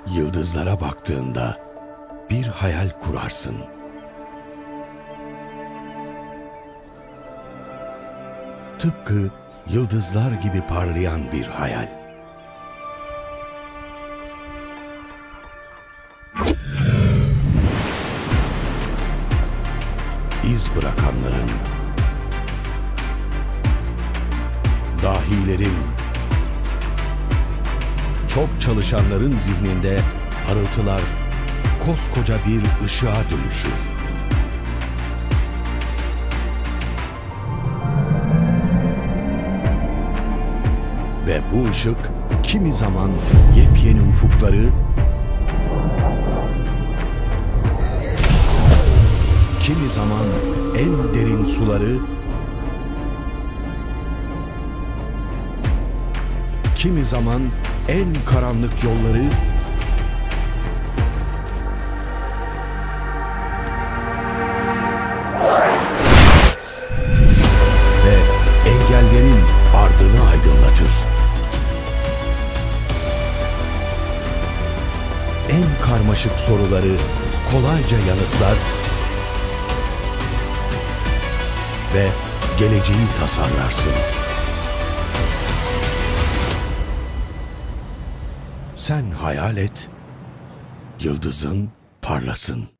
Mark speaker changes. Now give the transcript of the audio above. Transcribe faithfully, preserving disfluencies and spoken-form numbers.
Speaker 1: Yıldızlara baktığında bir hayal kurarsın. Tıpkı yıldızlar gibi parlayan bir hayal. İz bırakanların, dahilerin, çok çalışanların zihninde parıltılar koskoca bir ışığa dönüşür. Ve bu ışık kimi zaman yepyeni ufukları, kimi zaman en derin suları, kimi zaman en karanlık yolları ve engellerin ardını aydınlatır. En karmaşık soruları kolayca yanıtlar ve geleceği tasarlarsın. Sen hayal et, yıldızın parlasın.